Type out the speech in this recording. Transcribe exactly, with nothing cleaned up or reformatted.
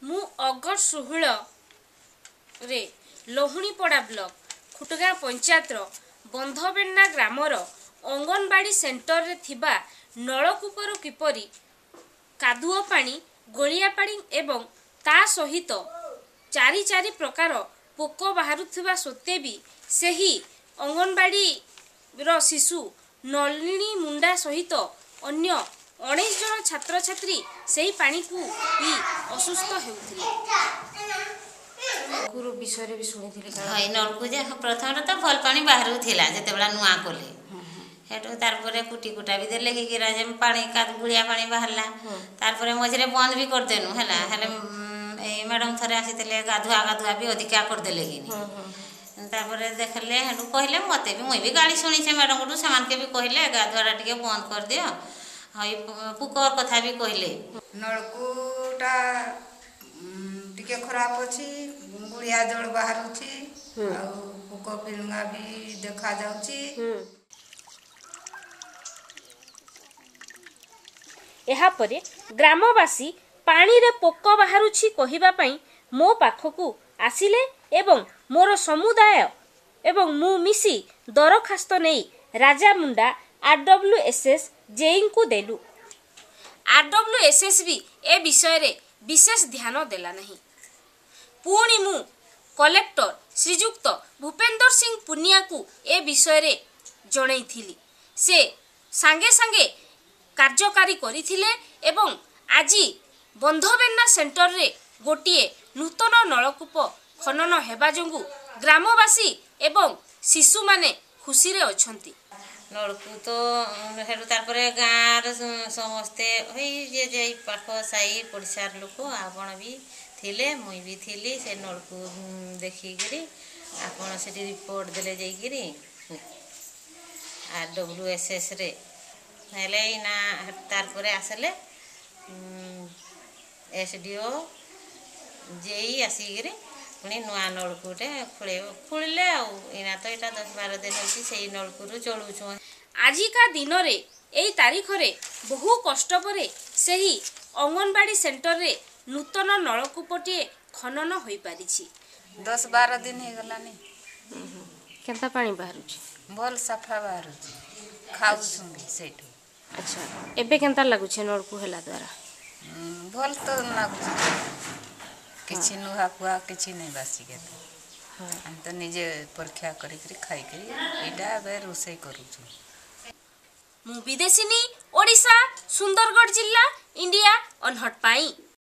मु अगस्ट षोहल रे लोहणीपड़ा ब्लॉक खुटगाँ पंचायत बंधबेन्ना ग्रामर अंगनवाड़ी सेंटर रे थिबा नलकूपर किपरि कादुओ पानी गोलिया पानी एवं ता सहित चारि चारि प्रकार पोक बाहरुथिबा सत्वे भी सही अंगनवाड़ी रो शिशु नलिनी मुंडा सहित अन्य उन्नीस जन छात्र छात्री सही पानी को पी असुस्थ हेउथिले गुरु विषय रे भी सुनिथिले हई नलकू जे प्रथम तो भल पानी बाहरु थिला जते बेला नुआ कोले हेटो तार परे कुटी कुटा भी देले कि गिरा जे पानी का गुड़िया पानी बाहरला तार परे मझरे बंद भी कर देनु हला हले ए मैडम थरे आसीतले गाधुआ गाधुआ भी अधिका कर देले कि तारपरे देखले हेटू कहले मते भी मुई भी गाड़ी सुनी छे मैडम को समान के भी कहले गाधुआ टिके बंद कर दियो हई पुकर कथा भी कहले नलकूटा टिके खराब अछि गुड़िया जल बाहरुछि आ पुक पिलंगा भी देखा जाउछि एहा परे ग्रामवासी पानी रे पोक बाहरुछि कहिबा पई मो पाखकू आसिले एवं मोर समुदाय एवं मु मिसी दरखास्त नै राजा मुंडा आरडब्ल्यूएसएस जेई को देलु आरडब्ल्यूएसएस भी ए विषय रे विशेष ध्यान देला नहीं पुणी मु कलेक्टर श्रीजुक्त भूपेंद्र सिंह पुनिया को ए विषय रे जणैथिली से सांगे सांगे कार्यकारी करिथिले एवं आजी बंधबेन्ना सेंटर रे गोटिए नूतन नलकूप खनन हेबा जोगु ग्रामवासी एवं शिशु माने खुशी रे अछंती नलकू तो हेटू तार परे गाँर समस्ते हई जे जे पाख साई पड़िसार लोक आपण भी थिले मुई भी थिली से नलकू देखिकी आपण से रिपोर्ट देले जाइकिरी आर डब्ल्यू एस एस रे हेले ना तार परे आसले एस डी ओ जेई आसिकी पुणी नुआ नलकूटे खोले खोलिले आना तो यहाँ दस बार दिन होती से नलकू चलुचु आजिका दिन रे एई तारीख रे बहु कष्ट परे सही अंगनवाड़ी सेंटर रे नूतन नलकूपटे खनन होई पारिछि दस बारह दिन हे गलानी केनता पानी बाहरुछि भल सफा बाहरुछि खाउ सुंगी सेठू अच्छा एबे केनता लागुछि नलकू हेला द्वारा भल तो लागुछि किछि नुहा पुआ किछि नै बासी के हम तो निजे परीक्षा करी करी खाई करी एटा बे रोसई करू छु मु विदेशिनी ओडिशा सुंदरगढ़ जिला इंडिया अनहट पाई।